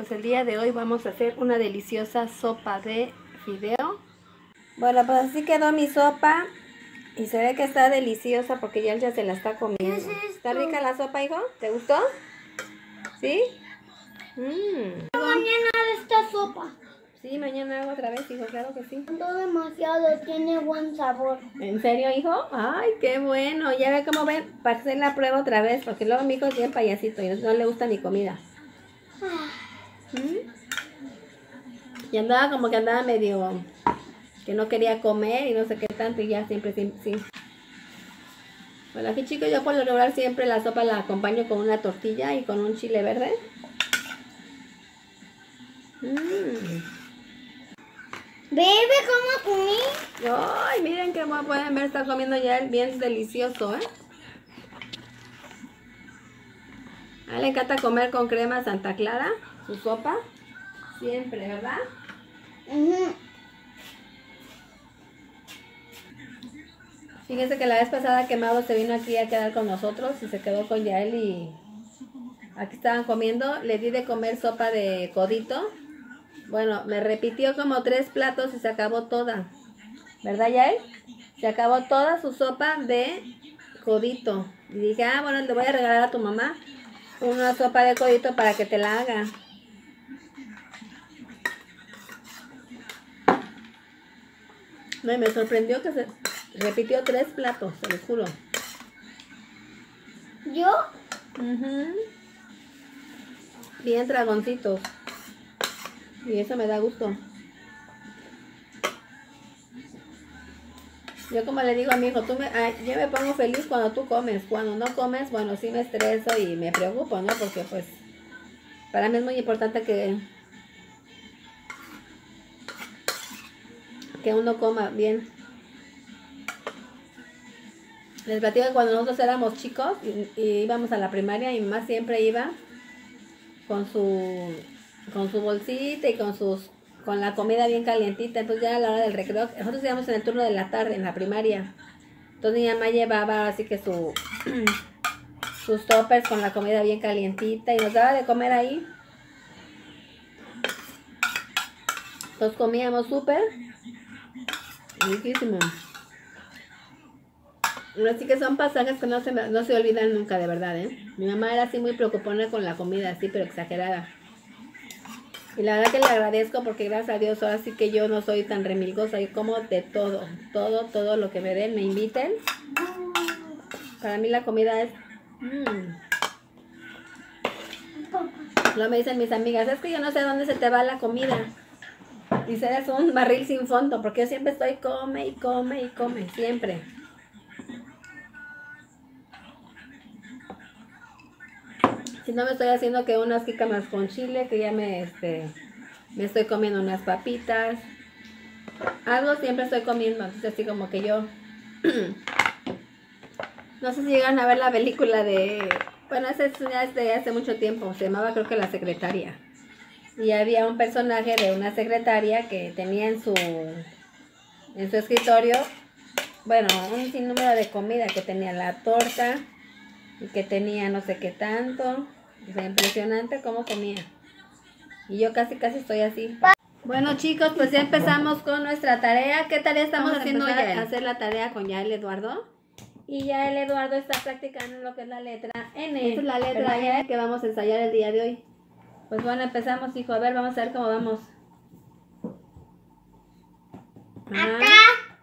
pues el día de hoy vamos a hacer una deliciosa sopa de fideo. Bueno, pues así quedó mi sopa y se ve que está deliciosa porque ya se la está comiendo. ¿Está rica la sopa, hijo? ¿Te gustó? ¿Sí? Mañana de esta sopa. Sí, mañana hago otra vez, hijo, claro que sí. Todo demasiado, tiene buen sabor. ¿En serio, hijo? Ay, qué bueno. Ya ve cómo ven, para hacer la prueba otra vez, porque luego mi hijo es bien payasito y no le gusta mi comida. Y andaba como que andaba medio que no quería comer y no sé qué tanto y ya siempre sí. Bueno, aquí chicos, yo por lo regular siempre la sopa la acompaño con una tortilla y con un chile verde. Bebe, ¿cómo comí? Ay, miren que pueden ver, está comiendo ya el bien delicioso, ¿eh? A él le encanta comer con crema Santa Clara, su sopa. Siempre, ¿verdad? Fíjense que la vez pasada que Mauro se vino aquí a quedar con nosotros y se quedó con Yael y aquí estaban comiendo. Le di de comer sopa de codito. Bueno, me repitió como 3 platos y se acabó toda. ¿Verdad, Yael? Se acabó toda su sopa de codito. Y dije, bueno, le voy a regalar a tu mamá una sopa de codito para que te la haga. No, y me sorprendió que se repitió 3 platos, te lo juro. ¿Yo? Bien dragoncitos. Y eso me da gusto. Yo como le digo a mi hijo, yo me pongo feliz cuando tú comes. Cuando no comes, bueno, sí me estreso y me preocupo, ¿no? Porque pues para mí es muy importante que uno coma bien. Les platico que cuando nosotros éramos chicos y íbamos a la primaria, mi mamá siempre iba con su bolsita y con la comida bien calientita. Entonces ya a la hora del recreo, nosotros íbamos en el turno de la tarde en la primaria. Entonces mi mamá llevaba así que sus toppers con la comida bien calientita y nos daba de comer ahí. Entonces comíamos súper riquísimo. Así que son pasajes que no se olvidan nunca, de verdad, ¿eh? Mi mamá era así muy preocupada con la comida, así, pero exagerada. Y la verdad que le agradezco porque gracias a Dios ahora sí que yo no soy tan remilgosa. Yo como de todo lo que me den, me inviten. Para mí la comida es... Luego me dicen mis amigas, es que yo no sé dónde se te va la comida. Dice, eres un barril sin fondo, porque yo siempre estoy come y come y come, siempre. Si no me estoy haciendo que unas jícamas con chile, que ya me estoy comiendo unas papitas. Algo siempre estoy comiendo, entonces así como que yo... No sé si llegan a ver la película de... Bueno, ya es de hace mucho tiempo, se llamaba creo que La Secretaria. Y había un personaje de una secretaria que tenía en su escritorio, bueno, un sinnúmero de comida, que tenía la torta y que tenía no sé qué tanto. O sea, impresionante cómo comía. Y yo casi estoy así. Bueno chicos, pues ya empezamos con nuestra tarea. ¿Qué tarea estamos haciendo hoy? A hacer la tarea con Yael Eduardo. Y Yael Eduardo está practicando lo que es la letra N. Esta es la letra N que vamos a ensayar el día de hoy. Pues bueno, empezamos, hijo. A ver, vamos a ver cómo vamos. Acá.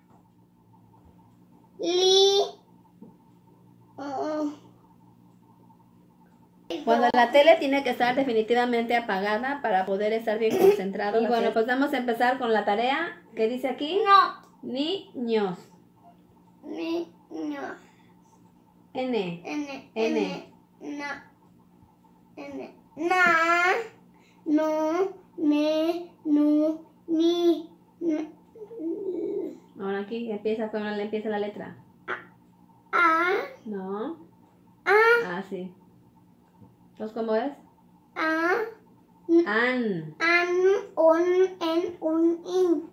Cuando la tele tiene que estar definitivamente apagada para poder estar bien concentrado. Y bueno, pues vamos a empezar con la tarea. ¿Qué dice aquí? No. Niños. Niños. N. Na. No. Me. No. Ni. Ahora aquí empieza la letra. A. No. A. Ah, sí. Entonces, ¿cómo es? A. An. En, un, in.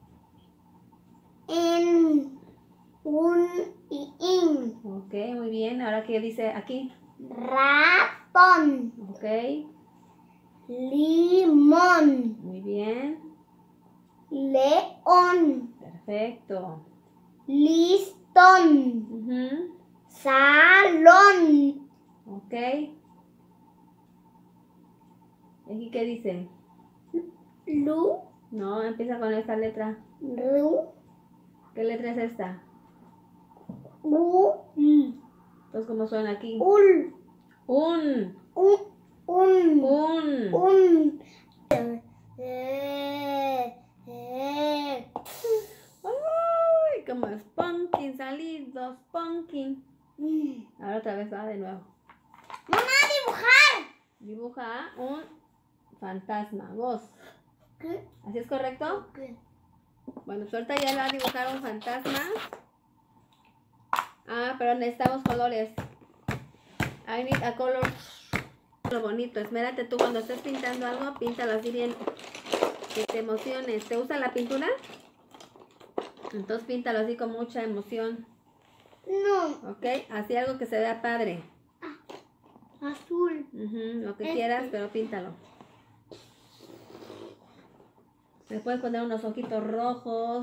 En, un y in. Ok, muy bien. Ahora, ¿qué dice aquí? Ratón. Ok. Limón. Muy bien. León. Perfecto. Listón. Ujú. Salón. Ok. ¿Aquí qué dice? Lu. No, empieza con esta letra. Ru. ¿Qué letra es esta? U. Entonces, ¿cómo suena aquí? Ul. Un. Un. Un. Ay, como es pumpkin, salidos, pumpkin. Ahora otra vez va de nuevo. Mamá, dibujar. Dibuja un fantasma, vos. ¿Qué? ¿Así es correcto? ¿Qué? Bueno, pues ahorita ya le va a dibujar un fantasma. Ah, pero necesitamos colores. I need a color. Lo bonito, esmérate tú cuando estés pintando algo, píntalo así bien. Que te emociones. ¿Te gusta la pintura? Entonces píntalo así con mucha emoción. No. ¿Ok? Así algo que se vea padre. Azul. Lo que quieras, pero píntalo. Le puedes poner unos ojitos rojos.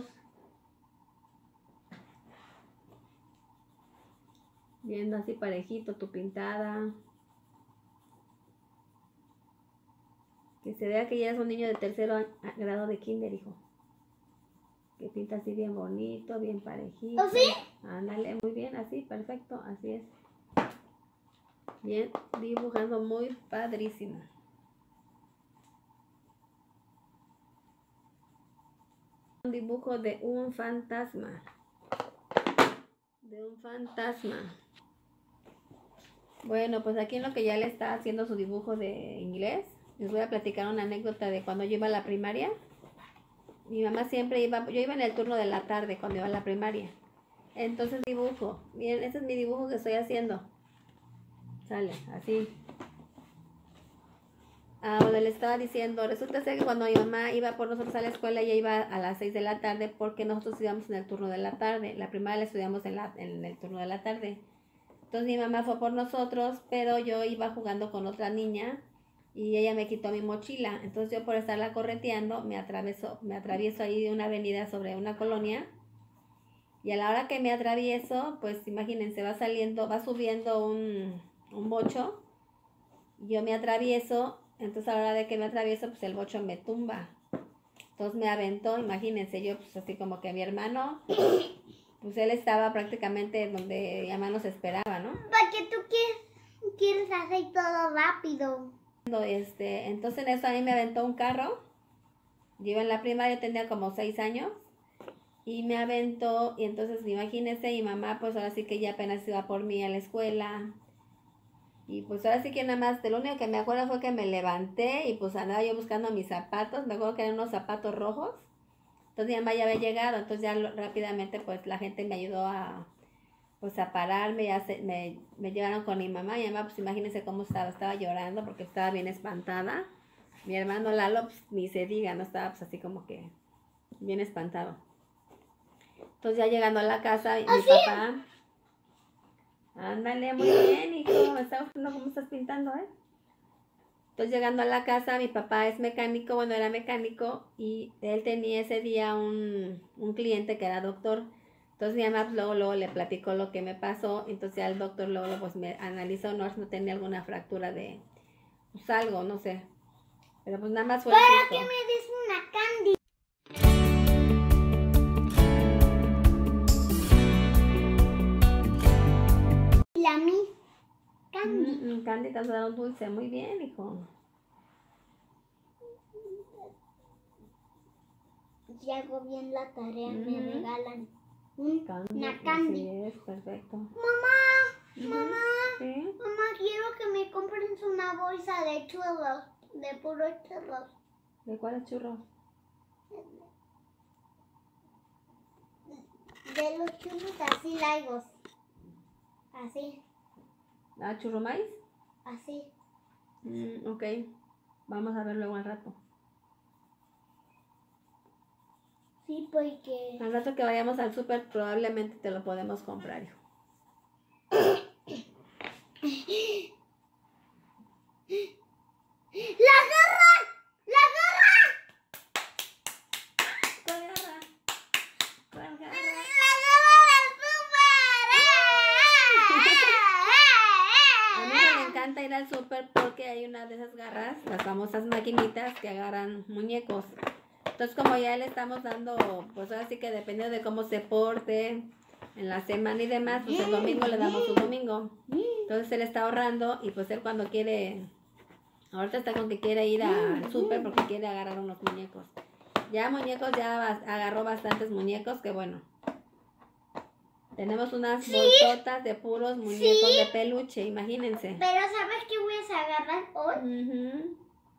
Viendo así parejito tu pintada. Que se vea que ya es un niño de tercero grado de kinder, hijo. Que pinta así bien bonito, bien parejito. ¿Así? Ándale, muy bien, así, perfecto, así es. Bien, dibujando muy padrísimo. Un dibujo de un fantasma. De un fantasma. Bueno, pues aquí en lo que ya le está haciendo su dibujo de inglés, les voy a platicar una anécdota de cuando yo iba a la primaria. Mi mamá siempre iba, yo iba en el turno de la tarde cuando iba a la primaria. Entonces dibujo. Miren, ese es mi dibujo que estoy haciendo. Sale, así. Bueno, le estaba diciendo, resulta ser que cuando mi mamá iba por nosotros a la escuela, ella iba a las 6 de la tarde porque nosotros íbamos en el turno de la tarde. La primaria la estudiamos en el turno de la tarde. Entonces mi mamá fue por nosotros, pero yo iba jugando con otra niña y ella me quitó mi mochila. Entonces yo por estarla correteando me atravieso ahí de una avenida sobre una colonia. Y a la hora que me atravieso, pues imagínense, va subiendo un bocho. Yo me atravieso, entonces a la hora de que me atravieso, pues el bocho me tumba. Entonces me aventó, imagínense, yo pues así como que mi hermano, pues él estaba prácticamente donde mi mamá nos esperaba, ¿no? ¿Para qué tú quieres hacer todo rápido? Entonces en eso a mí me aventó un carro. Yo iba en la primaria, tenía como 6 años. Y me aventó, y entonces imagínense, mi mamá pues ahora sí que ya apenas iba por mí a la escuela. Y pues ahora sí que nada más, de lo único que me acuerdo fue que me levanté y pues andaba yo buscando mis zapatos. Me acuerdo que eran unos zapatos rojos. Entonces mi mamá ya había llegado, entonces ya rápidamente pues la gente me ayudó a pararme, me llevaron con mi mamá. Mi mamá pues imagínense cómo estaba llorando porque estaba bien espantada. Mi hermano Lalo pues ni se diga, no estaba pues así como que bien espantado. Entonces ya llegando a la casa, mi papá, ándale, muy bien, hijo, me está gustando cómo estás pintando, ¿eh? Entonces llegando a la casa, mi papá es mecánico, bueno, era mecánico, y él tenía ese día un cliente que era doctor. Entonces mi mamá pues, luego le platicó lo que me pasó, entonces ya el doctor luego pues me analizó, no tenía alguna fractura de, pues algo, no sé. Pero pues nada más fue ¿Para susto. qué me des una candy? La mi candy. Candy, te has dado un dulce, muy bien, hijo. Si hago bien la tarea, me regalan una Así candy. es, perfecto. Mamá, mamá, ¿Sí? mamá, quiero que me compres una bolsa de churros, de puros churros. ¿De cuáles churros? De los churros así largos. Así, ¿Churro maíz? así. Ok, vamos a ver luego al rato. Sí, porque... Al rato que vayamos al súper probablemente te lo podemos comprar, hijo. ¡La garra! encanta ir al súper porque hay una de esas garras, las famosas maquinitas que agarran muñecos. Entonces, como ya le estamos dando, pues ahora sí que dependiendo de cómo se porte en la semana y demás, pues el domingo le damos su domingo. Entonces él está ahorrando y pues él cuando quiere, ahorita está con que quiere ir al súper porque quiere agarrar unos muñecos. Ya muñecos, ya agarró bastantes muñecos, que bueno. Tenemos unas bolsotas de puros muñecos de peluche, imagínense. Pero ¿sabes qué voy a agarrar hoy?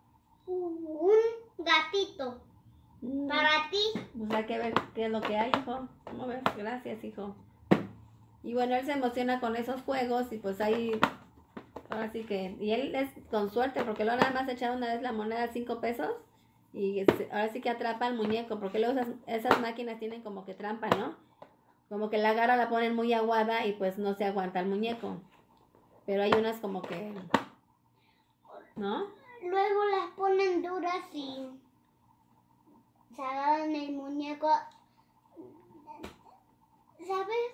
Un gatito. Para ti. Pues hay que ver qué es lo que hay, hijo. ¿Cómo ves? Gracias, hijo. Y bueno, él se emociona con esos juegos y pues ahí, ahora sí que, y él es con suerte porque luego nada más echaba una vez la moneda de 5 pesos y ahora sí que atrapa al muñeco, porque luego esas máquinas tienen como que trampa, ¿no? Como que la garra la ponen muy aguada y pues no se aguanta el muñeco. Pero hay unas como que, ¿no? Luego las ponen duras y se agarran el muñeco, ¿sabes?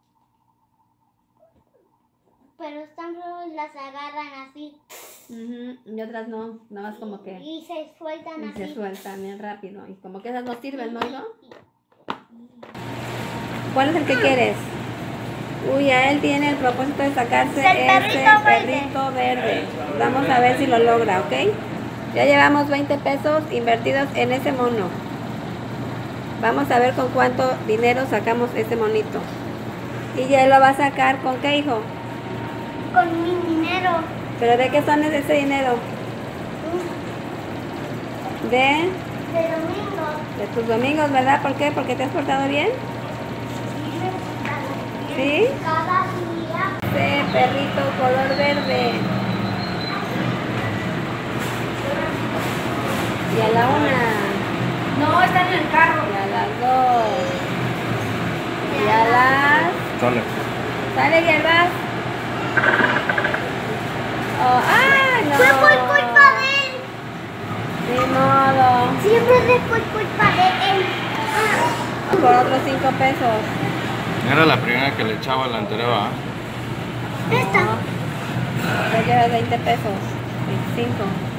Pero están feos, las agarran así. Y otras no, nada más como que... Y se sueltan Y así. se sueltan bien rápido. Y como que esas no sirven, ¿no, hijo? ¿Cuál es el que quieres? Uy, a él tiene el propósito de sacarse ese perrito verde. Vamos a ver si lo logra, ¿ok? Ya llevamos 20 pesos invertidos en ese mono. Vamos a ver con cuánto dinero sacamos ese monito. Y ya él lo va a sacar ¿con qué, hijo? Con mi dinero. ¿Pero de qué son ese dinero? De domingo. De tus domingos, ¿verdad? ¿Por qué? ¿Porque te has portado bien? ¿Sí? Cada día. Ese perrito color verde. Y a la 1. No, está en el carro. Y a las 2. Y a las... Sale. ¿Sale y vas? Oh, ¡ah, no! Fue por culpa de él. Ni modo. Siempre fue culpa de él. Por otros 5 pesos. Era la primera que le echaba la anterior, ¿ah? Esta. Ya llevas 20 pesos. 25.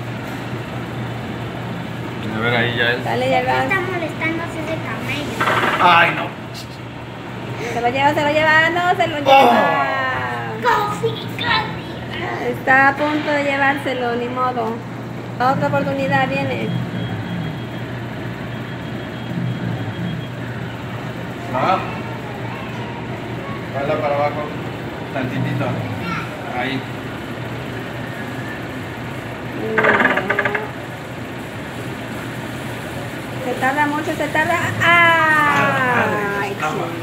A ver, ahí ya es. Sale y vas. Está molestándose ese camello. ¡Ay, no! Se lo lleva, se lo lleva. No, se lo lleva. Casi. Está a punto de llevárselo, ni modo. Otra oportunidad viene. Ah. Dale para abajo. Tantitito. Ahí. Se tarda mucho, se tarda. ¡Ay!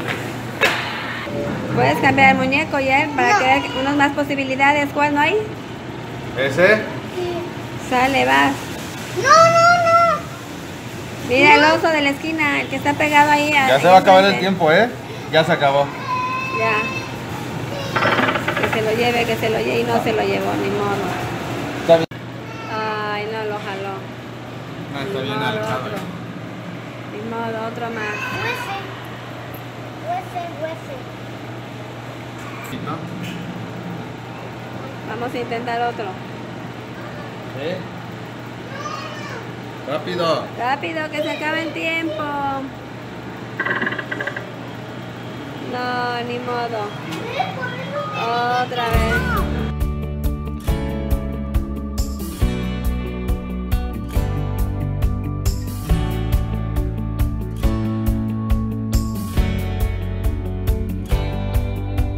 Puedes cambiar el muñeco ya para que haya unas más posibilidades. ¿Cuál no hay? ¿Ese? Sale, vas. No. Mira el oso de la esquina, el que está pegado ahí. Ya se va a acabar el tiempo, ¿eh? Ya se acabó. Ya. Que se lo lleve y no se lo llevó, ni modo. Está bien. Ay, no lo jaló. No, está Ni bien modo, alejado. otro. Ni modo, otro más. Huese. ¿No? Vamos a intentar otro. ¿Sí? Rápido. Rápido, que se acabe el tiempo. No, ni modo. Otra vez.